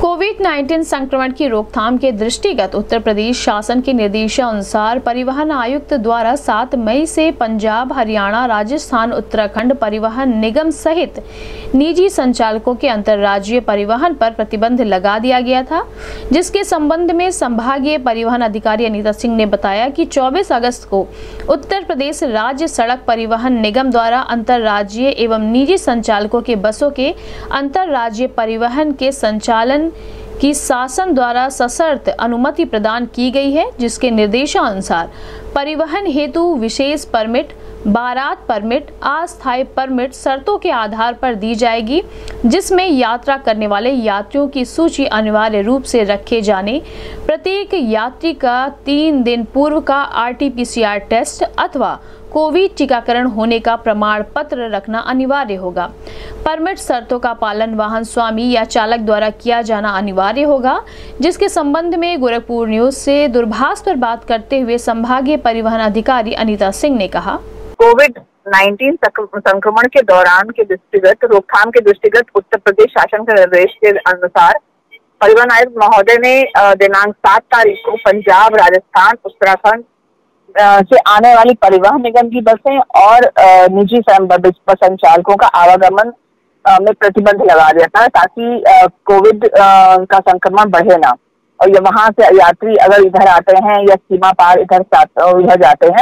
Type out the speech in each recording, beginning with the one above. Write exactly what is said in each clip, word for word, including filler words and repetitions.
Covid nineteen संक्रमण की रोकथाम के दृष्टिगत उत्तर प्रदेश शासन के निर्देशानुसार परिवहन आयुक्त द्वारा सात मई से पंजाब, हरियाणा, राजस्थान, उत्तराखंड परिवहन निगम सहित निजी संचालकों के अंतर्राज्यीय परिवहन पर प्रतिबंध लगा दिया गया था, जिसके संबंध में संभागीय परिवहन अधिकारी अनीता सिंह ने बताया कि चौबीस अगस्त को उत्तर प्रदेश राज्य सड़क परिवहन निगम द्वारा अंतर्राज्यीय एवं निजी संचालकों के बसों के अंतर्राज्यीय परिवहन के संचालन की शासन द्वारा सशर्त अनुमति प्रदान की गई है, जिसके निर्देशानुसार परिवहन हेतु विशेष परमिट, बारात परमिट, अस्थायी परमिट शर्तों के आधार पर दी जाएगी, जिसमें यात्रा करने वाले यात्रियों की सूची अनिवार्य रूप से रखे जाने, प्रत्येक यात्री का तीन दिन पूर्व का R T P C R test अथवा कोविड टीकाकरण होने का प्रमाण पत्र रखना अनिवार्य होगा। परमिट शर्तों का पालन वाहन स्वामी या चालक द्वारा किया जाना अनिवार्य होगा, जिसके संबंध में गोरखपुर न्यूज से दूरभाष पर बात करते हुए संभागीय परिवहन अधिकारी अनीता सिंह ने कहा, कोविड नाइन्टीन संक्रमण के दौरान के दृष्टिगत रोकथाम के दृष्टिगत उत्तर प्रदेश शासन के निर्देश के अनुसार परिवहन आयुक्त महोदय ने दिनांक सात तारीख को पंजाब, राजस्थान, उत्तराखंड से आने वाली परिवहन निगम की बसें और निजी बस संचालकों का आवागमन में प्रतिबंध लगा दिया था, ताकि कोविड का संक्रमण बढ़े ना। और ये वहां से यात्री अगर इधर आते हैं या सीमा पार इधर इधर जाते हैं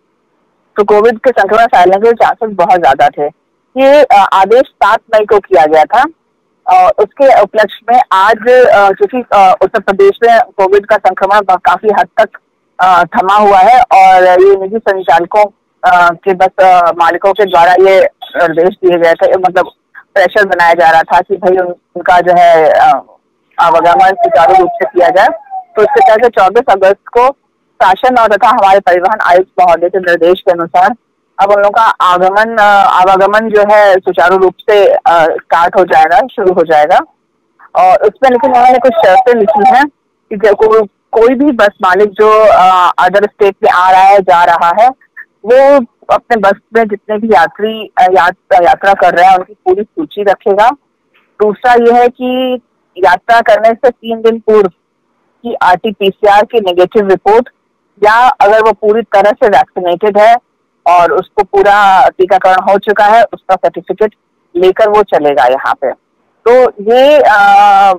तो कोविड के संक्रमण फैलने के चांसेस बहुत ज्यादा थे। ये आदेश सात मई को किया गया था और उसके उपलक्ष्य में आज क्योंकि उत्तर प्रदेश में कोविड का संक्रमण काफी हद तक थमा हुआ है और ये निजी संचालकों के बस मालिकों के द्वारा ये निर्देश दिए गए थे, मतलब प्रेशर बनाया जा रहा था कि भाई उनका जो है आवागमन सुचारू रूप से किया जाए। तो इसके तहत चौबीस अगस्त को शासन और तथा हमारे परिवहन आयुक्त महोदय के निर्देश के अनुसार अब उन लोगों का आगमन आवागमन जो है सुचारू रूप से स्टार्ट हो जाएगा, शुरू हो जाएगा। और उसमें लेकिन उन्होंने कुछ शर्तें लिखी हैं कि को, कोई भी बस मालिक जो अदर स्टेट में आ रहा है, जा रहा है, वो अपने बस में जितने भी यात्री या, यात्रा कर रहे हैं उनकी पूरी सूची रखेगा। दूसरा यह है कि यात्रा करने से तीन दिन पूर्व की R T P C R की नेगेटिव रिपोर्ट या अगर वो पूरी तरह से वैक्सीनेटेड है और उसको पूरा टीकाकरण हो चुका है, उसका सर्टिफिकेट लेकर वो चलेगा यहाँ पे। तो ये आ,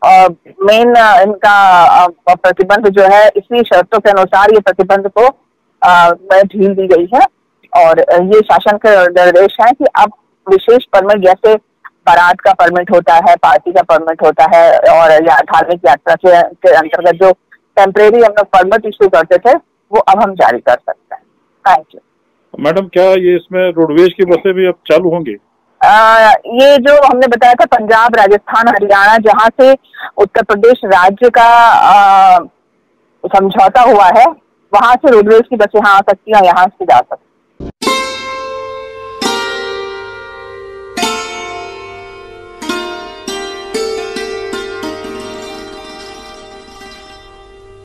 मेन इनका प्रतिबंध जो है, इसी शर्तों के अनुसार ये प्रतिबंध को में ढील दी गई है। और ये शासन के निर्देश है कि अब विशेष परमिट जैसे बारात का परमिट होता है, पार्टी का परमिट होता है और या धार्मिक यात्रा के, के अंतर्गत जो टेम्परेरी हम लोग परमिट इशू करते थे वो अब हम जारी कर सकते हैं। Thank you. मैडम, क्या ये इसमें रोडवेज की बसें भी अब चालू होंगी? आ, ये जो हमने बताया था पंजाब, राजस्थान, हरियाणा, जहां से उत्तर प्रदेश राज्य का समझौता हुआ है, वहां से रोडवेज की बसें यहाँ आ सकती हैं, यहाँ से जा सकती हैं।